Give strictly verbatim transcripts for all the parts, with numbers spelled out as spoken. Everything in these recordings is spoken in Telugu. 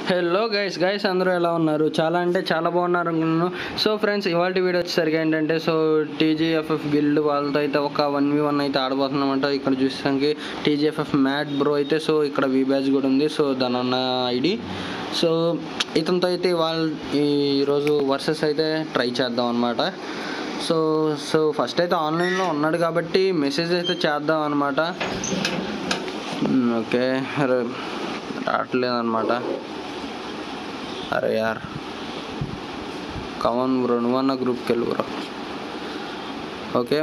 హలో గైస్ గైస్ అందరూ ఎలా ఉన్నారు? చాలా అంటే చాలా బాగున్నారు అనుకున్నాను. సో ఫ్రెండ్స్, ఇవాళ వీడియో వచ్చేసరికి ఏంటంటే సో టీజీఎఫ్ఎఫ్ గిల్డ్ వాళ్ళతో అయితే ఒక వన్ వి వన్ అయితే ఆడబోతున్నామంట. ఇక్కడ చూసానికి టీజీఎఫ్ఎఫ్ మ్యాట్ బ్రో అయితే సో ఇక్కడ వి బ్యాచ్ కూడా ఉంది. సో దాని అన్న ఐడి. సో ఇతనితో అయితే వాళ్ళు ఈరోజు వర్సెస్ అయితే ట్రై చేద్దాం అనమాట. సో సో ఫస్ట్ అయితే ఆన్లైన్లో ఉన్నాడు కాబట్టి మెసేజ్ అయితే చేద్దాం అనమాట. ఓకే, రావట్లేదు అనమాట. అరే యార్, కమన్ బ్రో, నువ్వన్న గ్రూప్కి వెళ్ళు బ్రో. ఓకే,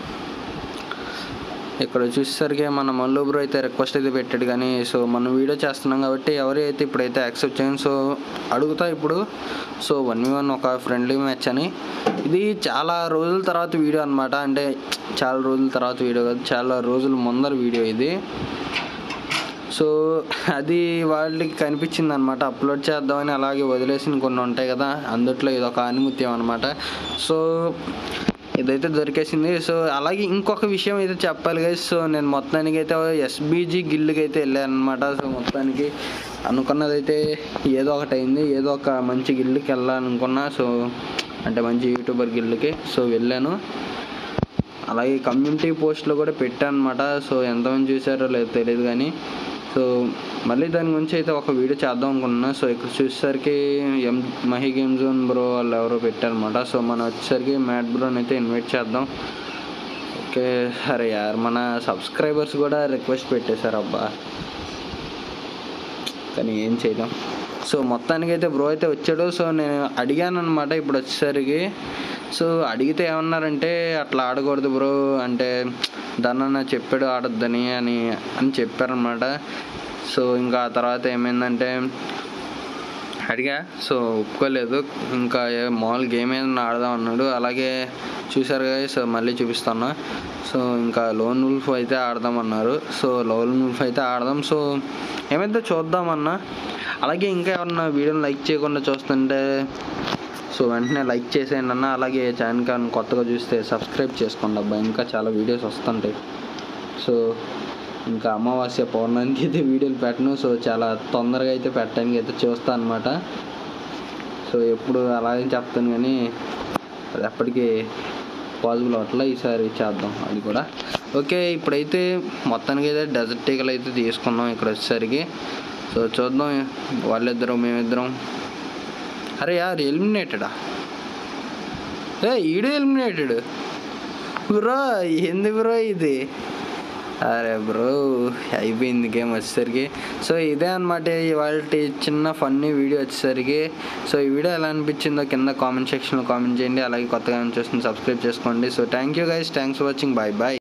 ఇక్కడ చూసేసరికి మన మల్లు బ్రో అయితే రిక్వెస్ట్ అయితే పెట్టాడు, కానీ సో మనం వీడియో చేస్తున్నాం కాబట్టి ఎవరు అయితే ఇప్పుడైతే యాక్సెప్ట్ చేయండి. సో అడుగుతా ఇప్పుడు. సో వన్ వన్ ఒక ఫ్రెండ్లీ మ్యాచ్ అని, ఇది చాలా రోజుల తర్వాత వీడియో అనమాట. అంటే చాలా రోజుల తర్వాత వీడియో కాదు, చాలా రోజుల ముందర వీడియో ఇది. సో అది వాళ్ళకి కనిపించింది అనమాట, అప్లోడ్ చేద్దామని. అలాగే వదిలేసిన కొన్ని ఉంటాయి కదా, అందుట్లో ఇది ఒక ఆనిముత్యం అనమాట. సో ఇదైతే దొరికేసింది. సో అలాగే ఇంకొక విషయం అయితే చెప్పాలి కదా. సో నేను మొత్తానికి అయితే ఎస్బీజీ గిల్డ్కి అయితే వెళ్ళాను అనమాట. సో మొత్తానికి అనుకున్నది అయితే ఏదో ఒకటి అయింది, ఏదో ఒక మంచి గిల్డ్కి వెళ్ళాలనుకున్నా. సో అంటే మంచి యూట్యూబర్ గిల్డ్కి సో వెళ్ళాను. అలాగే కమ్యూనిటీ పోస్ట్లో కూడా పెట్టాను అనమాట. సో ఎంతమంది చూసారో లేదో తెలియదు, కానీ సో మళ్ళీ దాని గురించి అయితే ఒక వీడియో చేద్దాం అనుకుంటున్నా. సో ఇక్కడ చూసేసరికి M Mahi game zone bro వాళ్ళు ఎవరో పెట్టారనమాట. సో మనం వచ్చేసరికి మ్యాట్ బ్రోని అయితే ఇన్వైట్ చేద్దాం. ఓకే, సరే యార్, మన సబ్స్క్రైబర్స్ కూడా రిక్వెస్ట్ పెట్టేశారు అబ్బా, కానీ ఏం చేయలేం. సో మొత్తానికి అయితే బ్రో అయితే వచ్చాడు. సో నేను అడిగాను అనమాట ఇప్పుడు వచ్చేసరికి. సో అడిగితే ఏమన్నారంటే అట్లా ఆడకూడదు బ్రో, అంటే దాన్న చెప్పాడు ఆడొద్దని అని అని చెప్పారనమాట. సో ఇంకా ఆ తర్వాత ఏమైందంటే అడిగా, సో ఒప్పుకోలేదు. ఇంకా మామూలు గేమ్ ఏదైనా ఆడదాం అన్నాడు. అలాగే చూసారు కదా, సో మళ్ళీ చూపిస్తాను. సో ఇంకా లోన్ వుల్ఫ్ అయితే ఆడదామన్నారు. సో లోన్ వుల్ఫ్ అయితే ఆడదాం. సో ఏమైతే చూద్దామన్నా. అలాగే ఇంకా ఎవరన్నా వీడియోని లైక్ చేయకుండా చూస్తుంటే సో వెంటనే లైక్ చేసేయండి అన్న. అలాగే ఛానల్ కానీ కొత్తగా చూస్తే సబ్స్క్రైబ్ చేసుకోండి అబ్బా, ఇంకా చాలా వీడియోస్ వస్తుంటాయి. సో ఇంకా అమావాస్య పౌర్ణానికి అయితే వీడియోలు పెట్టను. సో చాలా తొందరగా అయితే పెట్టడానికి అయితే చూస్తాను అనమాట. సో ఎప్పుడు అలాగే చెప్తాను, కానీ అది ఎప్పటికీ పాసిబుల్ అవ్వట్లా. ఈసారి చేద్దాం అది కూడా. ఓకే, ఇప్పుడైతే మొత్తానికి అయితే డెజర్ట్ టీకలు అయితే తీసుకున్నాం ఇక్కడ వచ్చేసరికి. సో చూద్దాం, వాళ్ళిద్దరం మేమిద్దరం. అరే యార్, ఎలిమినేటెడా? ఏ ఈడు ఎలిమినేటెడ్ బ్రో, ఏంది బ్రో ఇది? అరే బ్రో, అయిపోయింది గేమ్ వచ్చేసరికి. సో ఇదే అనమాట ఇవాళ చిన్న ఫన్నీ వీడియో వచ్చేసరికి. సో ఈ వీడియో ఎలా అనిపించిందో కింద కామెంట్ సెక్షన్లో కామెంట్ చేయండి. అలాగే కొత్తగా చూస్తుంది సబ్స్క్రైబ్ చేసుకోండి. So thank you guys, thanks for watching, bye bye.